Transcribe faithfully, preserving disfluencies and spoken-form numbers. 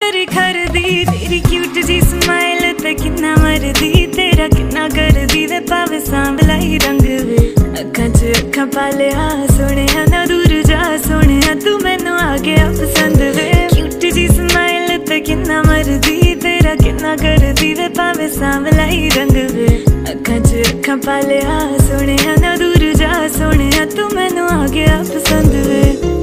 मेरी खरदी तेरी क्यूट जी स्माइल ते किन्ना मरदी तेरा किन्ना करदी वे पावे सांवला ही रंग वे अखां च अखां पा लिया सोहणिया ना दूर जा सोहणिया तू मैनू आ गया पसंद वे क्यूट जी स्माइल ते किन्ना मरदी तेरा किन्ना करदी वे पावे सांवला ही रंग वे अखां च अखां पा लिया सोहणिया ना दूर जा सोहणिया तू मैनू आ गया पसंद वे।